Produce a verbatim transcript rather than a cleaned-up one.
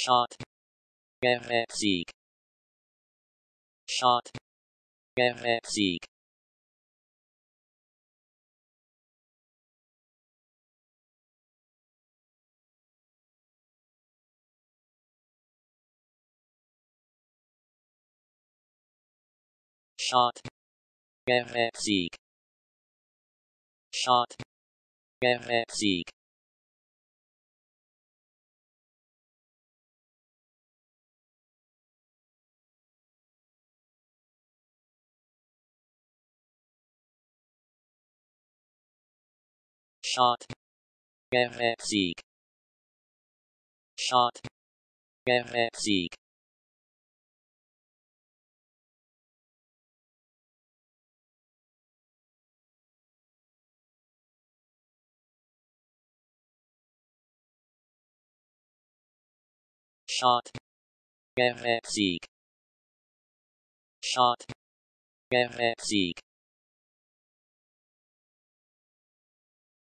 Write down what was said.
Shot. Gewetzig. Shot. Gewetzig. Shot. Gewetzig. Shot. Gewetzig. Shot. Gewetzig. Shot. Gewetzig. Shot. Gewetzig. Shot. Gewetzig.